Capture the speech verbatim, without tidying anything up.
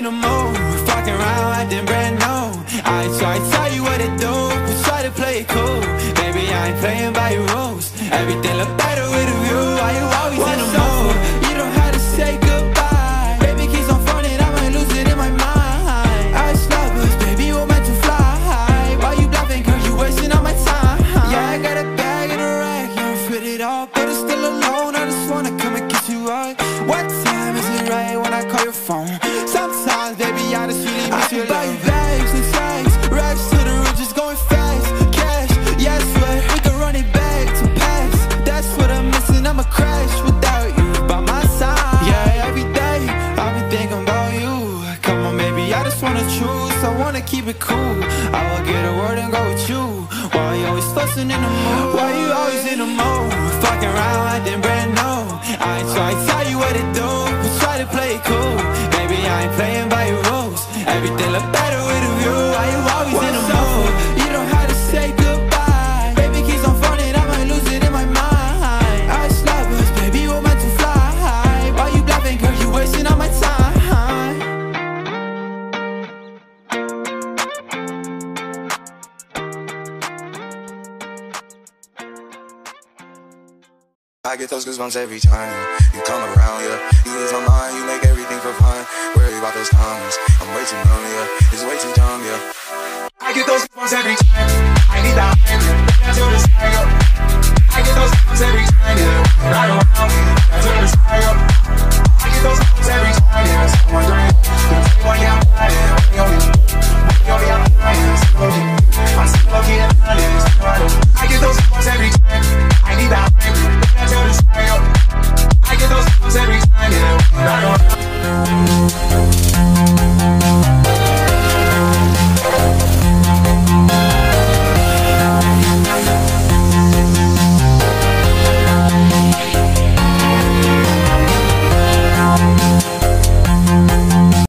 in the mood, fucking around, acting brand new. I try to tell you what to do, but try to play it cool. Baby, I ain't playing by your rules. Everything look better with a view. Why you always What's in the mood? You don't have to say goodbye. Baby keeps on fronting, I might lose it in my mind. I love us, baby, we're meant to fly. Why you bluffing, girl, you wasting all my time. Yeah, I got a bag and a rack, you don't fit it all, but it's still alone. I just wanna come and kiss you right. What time is it right when I call your phone? Sometimes, baby, I just really miss you. I buy you bags and tags, racks to the riches, going fast. Cash, yes, but we can run it back to pass. That's what I'm missing, I'ma crash without you by my side. Yeah, every day, I've been thinking about you. Come on, baby, I just wanna choose, I wanna keep it cool. I will get a word and go with you. Why you always fussing in the mood? Why you always in the mood? Fucking around, acting brand new. I ain't try to tell you what to do, but try to play it cool. Baby, I ain't playing by your rules. Everything look better with a view. Why you always What's in the mood? You don't have to say goodbye. Baby keeps on fronting, I might lose it in my mind. I just love us, baby, we're meant to fly. Why you bluffing, girl, you wasting all my time. I get those goosebumps every time you come around, yeah. You lose my mind, you make everything feel fine. Worry about those times, I'm way too numb, yeah. It's way too dumb, yeah. I get those goosebumps every time.